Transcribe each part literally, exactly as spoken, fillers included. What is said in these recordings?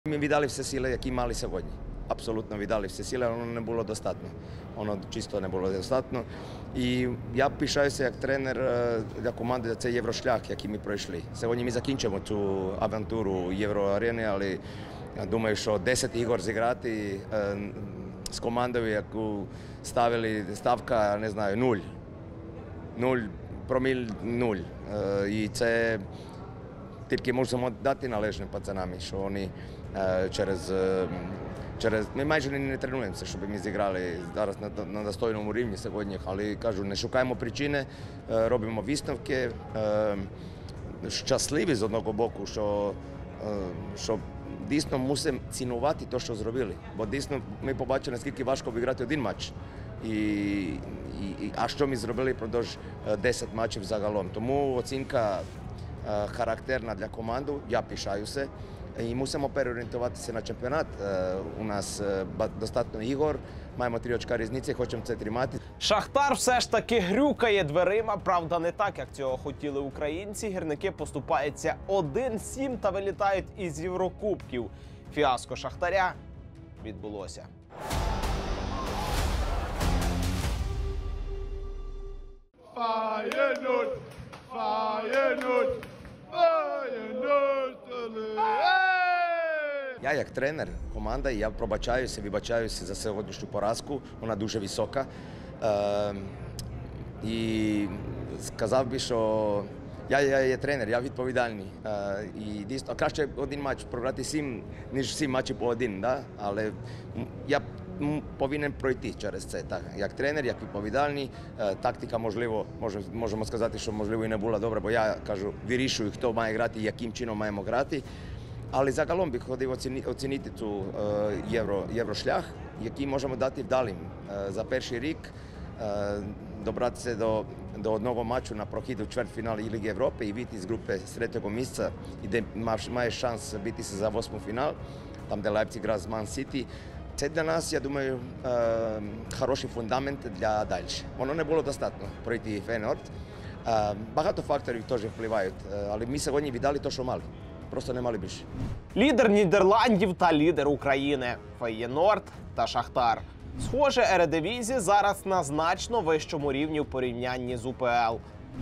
Ми віддали всі сили, які мали сьогодні. Абсолютно віддали всі сили, але воно не було достатньо. Воно чисто не було достатньо. І я пишаюся як тренер для команди за цей єврошлях, який ми пройшли. Сьогодні ми закінчимо цю авантуру Євроарени, але я думаю, що десять ігор зіграти з командою, яку ставили ставка, не знаю, нуль. Нуль, проміль нуль. І це тільки можемо дати належним пацанам, що вони через, через... Ми майже не тренуємося, щоб ми зіграли зараз на, на достойному рівні сьогодні, але кажу, не шукаємо причини, робимо висновки, щасливі з одного боку, що, що дійсно мусимо цінувати те, що зробили, бо дійсно ми побачили, наскільки важко виграти один матч. І, і, а що ми зробили впродовж десять матчів загалом. Тому оцінка характерна для команди, я пишаюся. І мусимо переорієнтуватися на чемпіонат. У нас достатньо ігор, маємо три очка різниці, хочемо це тримати. Шахтар все ж таки грюкає дверима, правда не так, як цього хотіли українці. Гірники поступаються один сім та вилітають із Єврокубків. Фіаско Шахтаря відбулося. Feyenoord, Feyenoord, Feyenoord, Я як тренер, команда, я пробачаюся, вибачаюся за сьогоднішню поразку, вона дуже висока. Е, і сказав би, що я, я є тренер, я відповідальний. Е, і дійсно, краще один матч програти сім, ніж сім матчів по один, да? Але я повинен пройти через це. Так, як тренер, як відповідальний, тактика, можливо, можемо сказати, що можливо і не була добра, бо я кажу, вирішую, хто має грати і яким чином маємо грати. Але загалом би хотів оцінити цю євро, єврошлях, який можемо дати вдалим. За перший рік добратися до, до одного матчу на прохід у чвертьфіналі Ліги Європи і вийти з групи з третього місця, і де маєш шанс битися за восьмий фінал, там де Лейпциг грає з Ман Сіті. Це для нас, я думаю, хороший фундамент для далі. Воно не було достатньо пройти Фейнорд. Багато факторів теж впливають, але ми сьогодні віддали те, що мали. Просто не мали більше. Лідер Нідерландів та лідер України – Фейєнорд та Шахтар. Схоже, Ередивізі зараз на значно вищому рівні в порівнянні з УПЛ.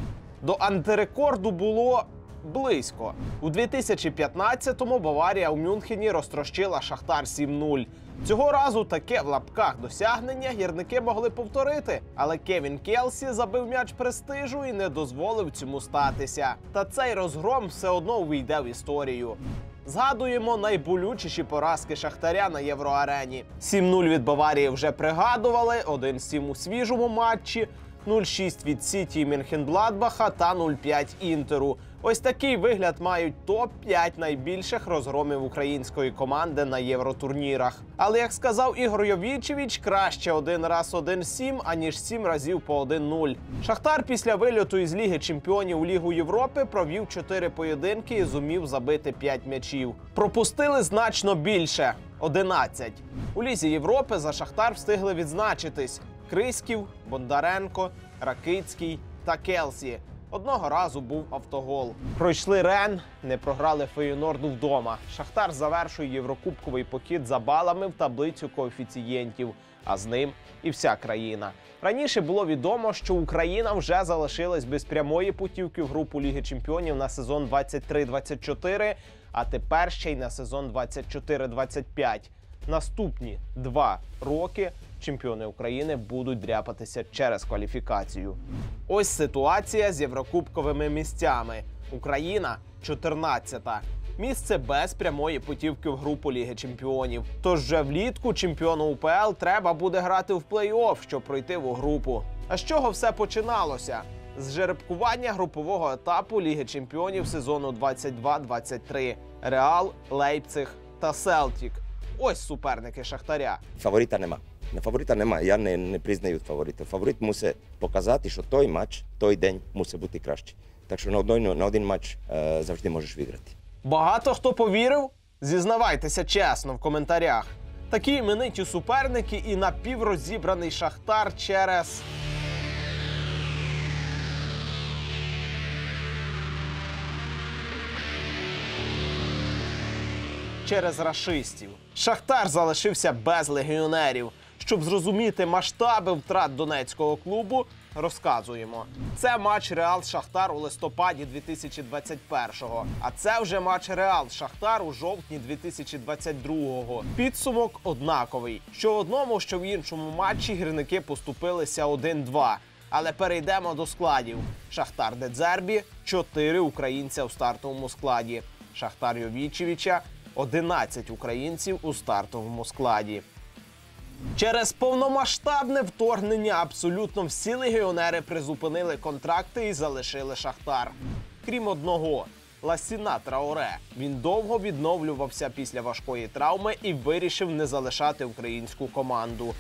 До антирекорду було близько. У дві тисячі п'ятнадцятому Баварія у Мюнхені розтрощила Шахтар сім нуль. Цього разу таке в лапках досягнення гірники могли повторити, але Кевін Келсі забив м'яч престижу і не дозволив цьому статися. Та цей розгром все одно увійде в історію. Згадуємо найболючіші поразки Шахтаря на Євроарені. сім нуль від Баварії вже пригадували, один сім у свіжому матчі, нуль шість від Сіті і Мюнхен-Гладбаха та нуль п'ять Інтеру. Ось такий вигляд мають топ п'ять найбільших розгромів української команди на євротурнірах. Але, як сказав Ігор Йовічевич, краще один раз один сім, аніж сім разів по один нуль. Шахтар після вильоту із Ліги Чемпіонів у Лігу Європи провів чотири поєдинки і зумів забити п'ять м'ячів. Пропустили значно більше – одинадцять. У Лізі Європи за Шахтар встигли відзначитись Криськів, Бондаренко, Ракицький та Келсі. Одного разу був автогол. Пройшли Рен, не програли Фейєнорду вдома. Шахтар завершує єврокубковий похід за балами в таблицю коефіцієнтів, а з ним і вся країна. Раніше було відомо, що Україна вже залишилась без прямої путівки в групу Ліги Чемпіонів на сезон двадцять три двадцять чотири, а тепер ще й на сезон двадцять чотири двадцять п'ять. Наступні два роки чемпіони України будуть дряпатися через кваліфікацію. Ось ситуація з єврокубковими місцями. Україна – чотирнадцята. Місце без прямої путівки в групу Ліги Чемпіонів. Тож вже влітку чемпіону УПЛ треба буде грати в плей-офф, щоб пройти в групу. А з чого все починалося? З жеребкування групового етапу Ліги Чемпіонів сезону двадцять два двадцять три. Реал, Лейпциг та Селтік. Ось суперники Шахтаря. Фаворита нема. Фаворита немає, я не, не признаю фаворита. Фаворит мусить показати, що той матч, той день мусить бути кращий. Так що на один, на один матч е, завжди можеш виграти. Багато хто повірив? Зізнавайтеся чесно в коментарях. Такі імениті суперники і напіврозібраний Шахтар через... через рашистів. Шахтар залишився без легіонерів. Щоб зрозуміти масштаби втрат донецького клубу, розказуємо. Це матч Реал-Шахтар у листопаді дві тисячі двадцять першого. А це вже матч Реал-Шахтар у жовтні дві тисячі двадцять другого. Підсумок однаковий. Що в одному, що в іншому матчі гірники поступилися один-два. Але перейдемо до складів. Шахтар Дедзербі – чотири українця у стартовому складі. Шахтар Йовічевича – одинадцять українців у стартовому складі. Через повномасштабне вторгнення абсолютно всі легіонери призупинили контракти і залишили Шахтар. Крім одного – Ласіна Траоре. Він довго відновлювався після важкої травми і вирішив не залишати українську команду.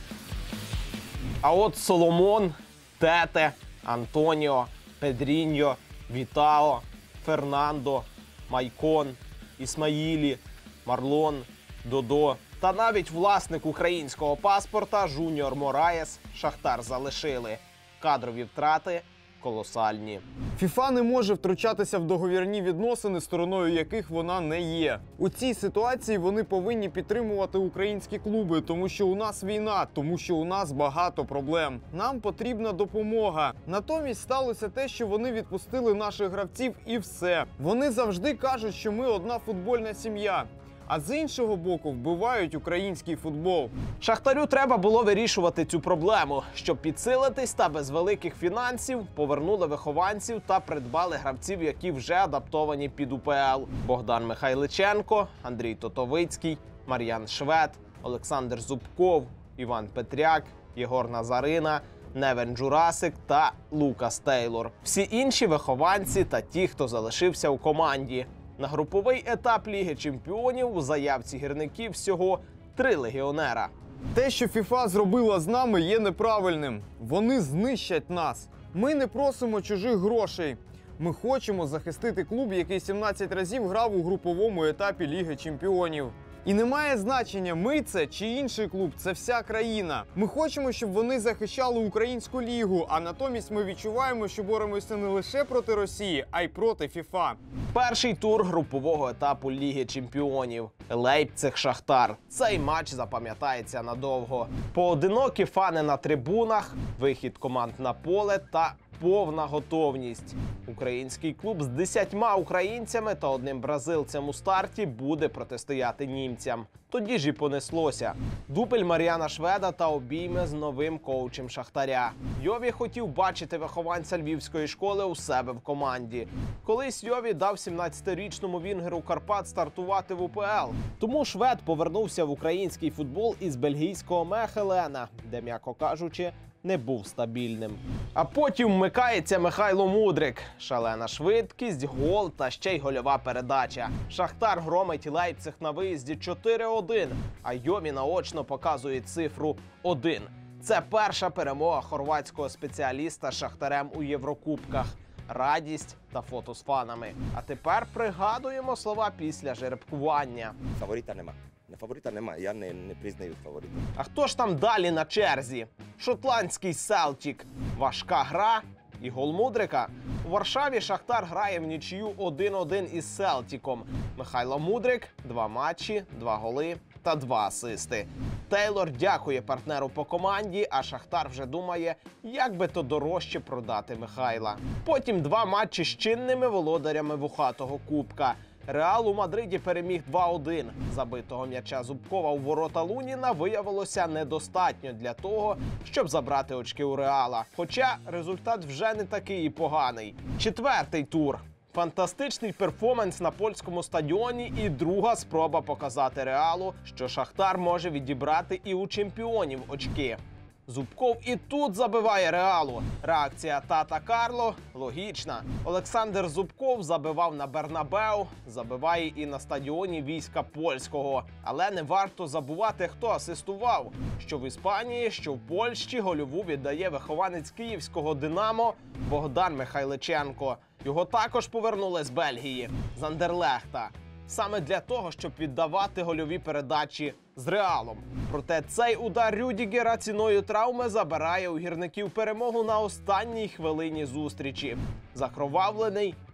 А от Соломон, Тете, Антоніо, Педріньо, Вітао, Фернандо, Майкон, Ісмаїлі, Марлон, Додо та навіть власник українського паспорта Жуніор Мораєс Шахтар залишили. Кадрові втрати колосальні. ФІФА не може втручатися в договірні відносини, стороною яких вона не є. У цій ситуації вони повинні підтримувати українські клуби, тому що у нас війна, тому що у нас багато проблем. Нам потрібна допомога. Натомість сталося те, що вони відпустили наших гравців і все. Вони завжди кажуть, що ми одна футбольна сім'я. А з іншого боку вбивають український футбол. Шахтарю треба було вирішувати цю проблему. Щоб підсилитись та без великих фінансів, повернули вихованців та придбали гравців, які вже адаптовані під УПЛ. Богдан Михайличенко, Андрій Тотовицький, Мар'ян Швед, Олександр Зубков, Іван Петряк, Єгор Назарина, Невен Джурасик та Лукас Тейлор. Всі інші вихованці та ті, хто залишився у команді. На груповий етап Ліги Чемпіонів у заявці гірників всього три легіонера. Те, що ФІФА зробила з нами, є неправильним. Вони знищать нас. Ми не просимо чужих грошей. Ми хочемо захистити клуб, який сімнадцять разів грав у груповому етапі Ліги Чемпіонів. І немає значення, ми це чи інший клуб, це вся країна. Ми хочемо, щоб вони захищали українську лігу, а натомість ми відчуваємо, що боремося не лише проти Росії, а й проти ФІФА. Перший тур групового етапу Ліги Чемпіонів. Лейпциг-Шахтар. Цей матч запам'ятається надовго. Поодинокі фани на трибунах, вихід команд на поле та повна готовність. Український клуб з десятьма українцями та одним бразильцем у старті буде протистояти німцям. Тоді ж і понеслося. Дубль Мар'яна Шведа та обійми з новим коучем Шахтаря. Йові хотів бачити вихованця львівської школи у себе в команді. Колись Йові дав сімнадцятирічному вінгеру Карпат стартувати в УПЛ. Тому Швед повернувся в український футбол із бельгійського Мехелена, де, м'яко кажучи, не був стабільним. А потім вмикається Михайло Мудрик. Шалена швидкість, гол та ще й гольова передача. Шахтар громить Лейпциг на виїзді чотири один, а Йові наочно показує цифру один. Це перша перемога хорватського спеціаліста з Шахтарем у Єврокубках. Радість та фото з фанами. А тепер пригадуємо слова після жеребкування. Фаворита нема. На фаворита немає, я не, не признаю фаворита. А хто ж там далі на черзі? Шотландський Селтік. Важка гра і гол Мудрика. У Варшаві Шахтар грає в нічию один один із Селтіком. Михайло Мудрик – два матчі, два голи та два асисти. Тейлор дякує партнеру по команді, а Шахтар вже думає, як би то дорожче продати Михайла. Потім два матчі з чинними володарями вухатого кубка. Реал у Мадриді переміг два один. Забитого м'яча Зубкова у ворота Луніна виявилося недостатньо для того, щоб забрати очки у Реала. Хоча результат вже не такий і поганий. Четвертий тур. Фантастичний перформанс на польському стадіоні і друга спроба показати Реалу, що Шахтар може відібрати і у чемпіонів очки. Зубков і тут забиває Реалу. Реакція тата Карло логічна. Олександр Зубков забивав на Бернабеу, забиває і на стадіоні війська польського. Але не варто забувати, хто асистував. Що в Іспанії, що в Польщі гольову віддає вихованець київського «Динамо» Богдан Михайличенко. Його також повернули з Бельгії, з Андерлехта. Саме для того, щоб віддавати гольові передачі з Реалом. Проте цей удар Рюдігера ціною травми забирає у гірників перемогу на останній хвилині зустрічі. Закровавлений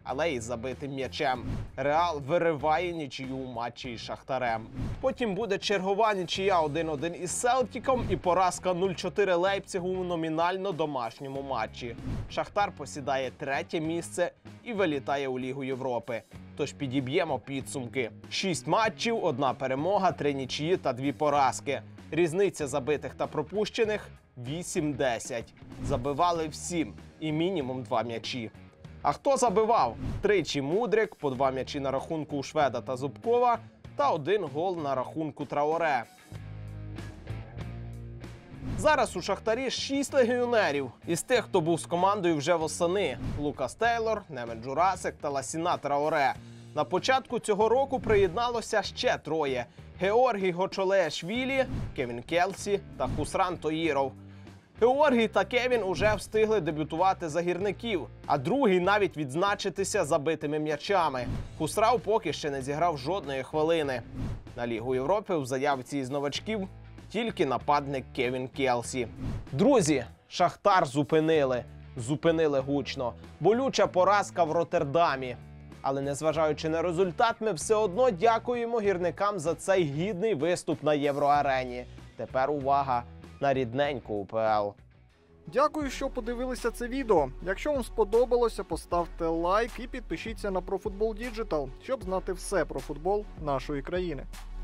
але й забитим м'ячем. Реал вириває нічию у матчі із Шахтарем. Потім буде чергова нічия один один із Селтіком і поразка нуль чотири Лейпцигу у номінально домашньому матчі. Шахтар посідає третє місце і вилітає у Лігу Європи. Тож підіб'ємо підсумки. Шість матчів, одна перемога, три нічиї та дві поразки. Різниця забитих та пропущених – вісім десять. Забивали всім і мінімум два м'ячі. А хто забивав? Тричі Мудрик, по два м'ячі на рахунку у Шведа та Зубкова та один гол на рахунку Траоре. Зараз у Шахтарі шість легіонерів. Із тих, хто був з командою вже восени – Лукас Тейлор, Немен Джурасик та Ласіна Траоре. На початку цього року приєдналося ще троє – Георгій Гочолеашвілі, Кевін Келсі та Хусран Тоїров. Георгій та Кевін уже встигли дебютувати за гірників, а другий навіть відзначитися забитими м'ячами. Хусрав поки ще не зіграв жодної хвилини. На Лігу Європи в заявці із новачків тільки нападник Кевін Келсі. Друзі, Шахтар зупинили. Зупинили гучно. Болюча поразка в Роттердамі. Але незважаючи на результат, ми все одно дякуємо гірникам за цей гідний виступ на Євроарені. Тепер увага на рідненьку УПЛ. Дякую, що подивилися це відео. Якщо вам сподобалося, поставте лайк і підпишіться на ProFootball Digital, щоб знати все про футбол нашої країни.